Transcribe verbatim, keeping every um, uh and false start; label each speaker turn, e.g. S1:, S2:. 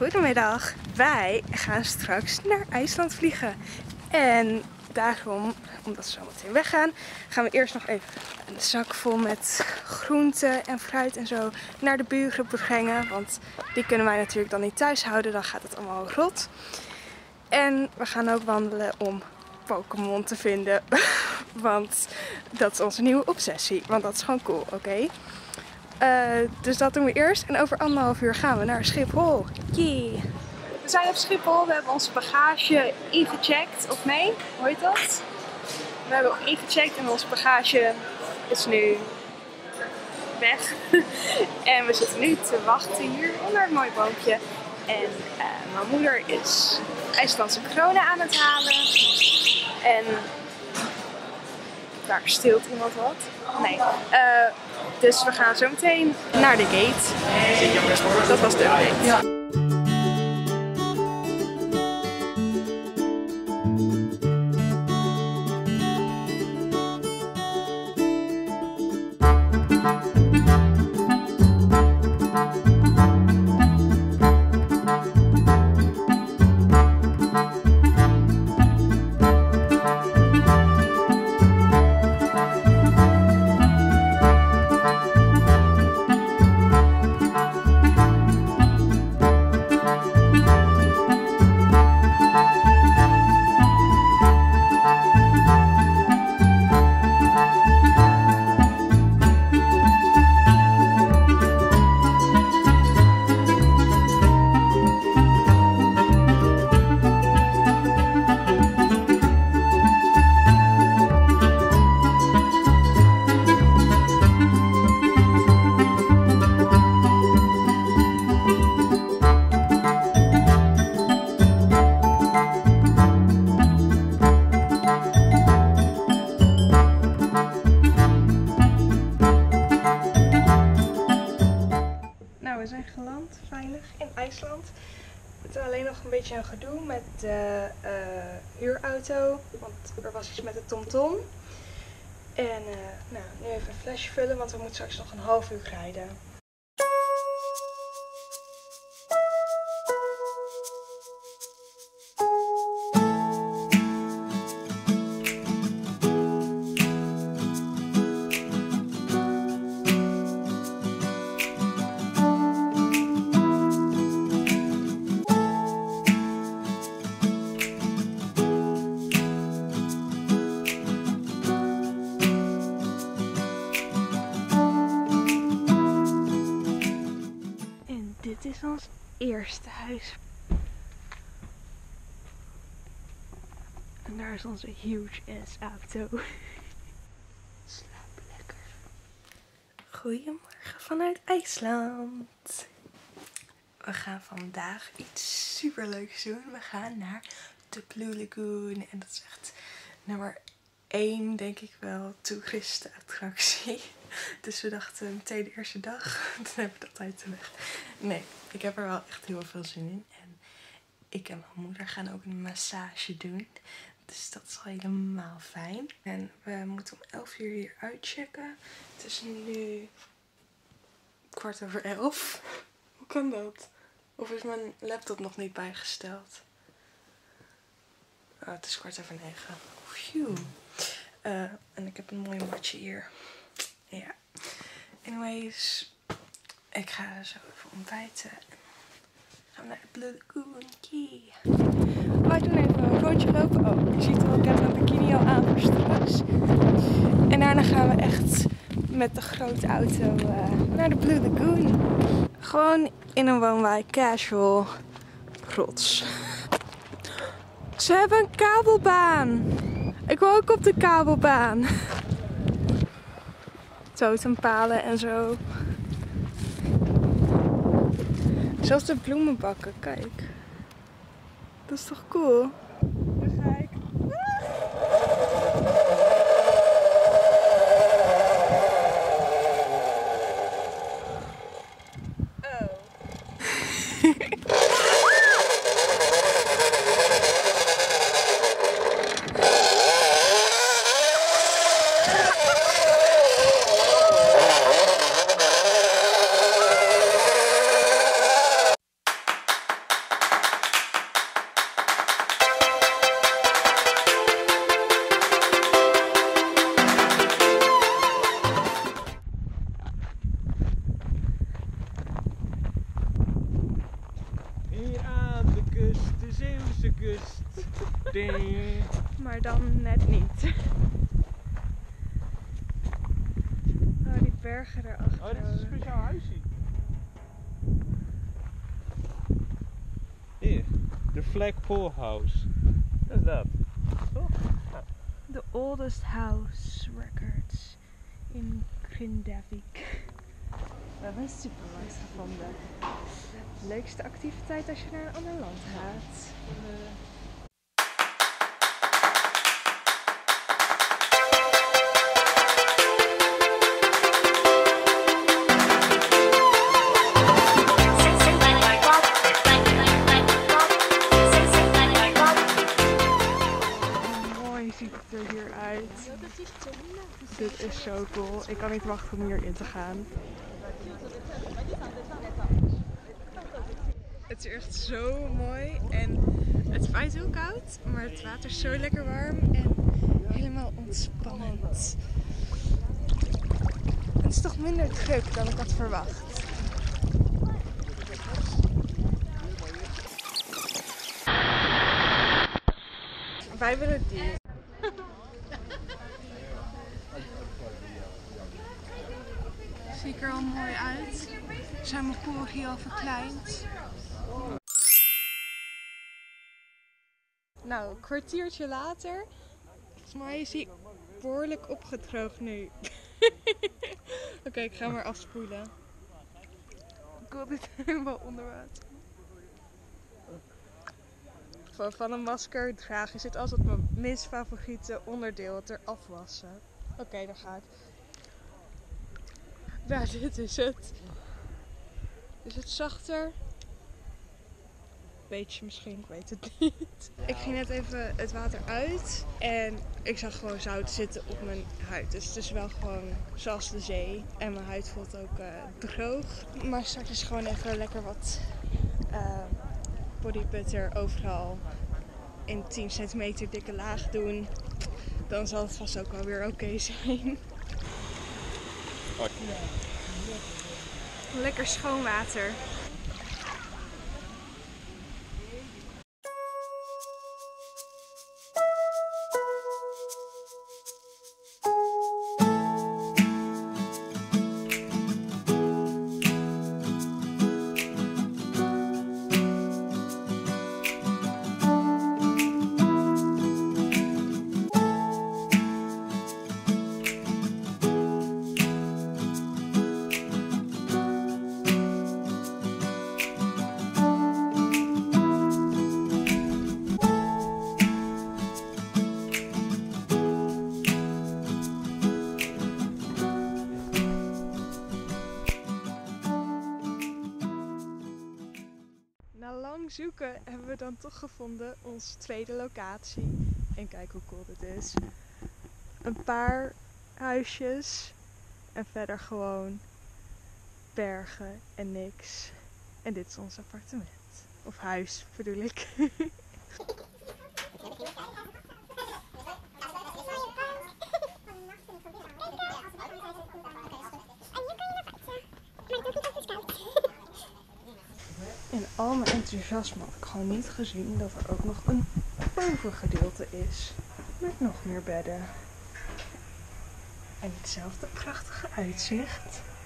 S1: Goedemiddag. Wij gaan straks naar IJsland vliegen. En daarom, omdat we zo meteen weggaan, gaan we eerst nog even een zak vol met groenten en fruit en zo naar de buren brengen. Want die kunnen wij natuurlijk dan niet thuis houden, dan gaat het allemaal rot. En we gaan ook wandelen om Pokémon te vinden. Want dat is onze nieuwe obsessie. Want dat is gewoon cool, oké? Okay? Uh, dus dat doen we eerst. En over anderhalf uur gaan we naar Schiphol. Yay! We zijn op Schiphol. We hebben onze bagage ingecheckt. Of nee, hoe heet dat? We hebben ook ingecheckt en onze bagage is nu weg. En we zitten nu te wachten hier onder een mooi boompje. En uh, mijn moeder is IJslandse kronen aan het halen. En daar stilt iemand wat. Nee. Uh, dus we gaan zo meteen naar de gate. Dat was de update. Ja. We zijn geland, veilig, in IJsland. Het is alleen nog een beetje een gedoe met de uh, huurauto, want er was iets met de TomTom. En uh, nou, nu even een flesje vullen, want we moeten straks nog een half uur rijden. Dit is ons eerste huis. En daar is onze huge ass auto. Slaap lekker. Goedemorgen vanuit IJsland. We gaan vandaag iets super leuks doen. We gaan naar de Blue Lagoon. En dat is echt nummer één, denk ik wel, toeristenattractie. Dus we dachten meteen de eerste dag, dan heb ik dat uit de weg. Nee, ik heb er wel echt heel veel zin in. En ik en mijn moeder gaan ook een massage doen. Dus dat is helemaal fijn. En we moeten om elf uur hier uitchecken. Het is nu kwart over elf. Hoe kan dat? Of is mijn laptop nog niet bijgesteld? Oh, het is kwart over negen. Phew. Uh, en ik heb een mooi matje hier. Ja. Anyways, ik ga zo even ontbijten. Gaan we naar de Blue Lagoon. Key. Wij doen even een rondje lopen. Oh, je ziet wel, ik heb mijn bikini al aan voor straks. En daarna gaan we echt met de grote auto uh, naar de Blue Lagoon. Gewoon in een woonwijk, casual. Rots. Ze hebben een kabelbaan. Ik wil ook op de kabelbaan. Totempalen en zo. Zelfs de bloemenbakken, kijk. Dat is toch cool? Daar ga ik.
S2: Hier aan de kust, de Zeeuwse kust. Ding.
S1: Maar dan net niet. Oh, die bergen daarachter.
S2: Oh, dit is een speciaal huisje. Hier, de Flagpole House. Dat is dat. Toch? Ja.
S1: The oldest house records in Grindavik. We hebben een supermarkt gevonden. Leukste activiteit als je naar een ander land gaat. Uh, ziet het er hier uit. Dit is zo cool. Ik kan niet wachten om hierin te gaan. Het is echt zo mooi en het waait heel koud, maar het water is zo lekker warm en helemaal ontspannend. Het is toch minder druk dan ik had verwacht. Wij willen die. Zie ik er al mooi uit. Zijn mijn poren hier al verkleind. Nou, een kwartiertje later. Volgens mij is hij behoorlijk opgedroogd nu. Oké, okay, ik ga maar afspoelen. Ik wil dit helemaal onder water. Van, van een masker dragen is dit altijd mijn minst favoriete onderdeel, het eraf wassen. Oké, okay, daar ga ik. Nou, dit is het. Is het zachter? Beetje misschien, ik weet het niet. Ik ging net even het water uit en ik zag gewoon zout zitten op mijn huid. Dus het is wel gewoon zoals de zee. En mijn huid voelt ook uh, droog. Maar straks is gewoon even lekker wat uh, body butter overal in tien centimeter dikke laag doen. Dan zal het vast ook wel weer oké okay zijn. Lekker schoon water. Na lang zoeken hebben we dan toch gevonden onze tweede locatie. En kijk hoe cool dit is. Een paar huisjes en verder gewoon bergen en niks. En dit is ons appartement. Of huis bedoel ik. In al mijn enthousiasme had ik gewoon niet gezien dat er ook nog een bovengedeelte is. Met nog meer bedden. En hetzelfde prachtige uitzicht.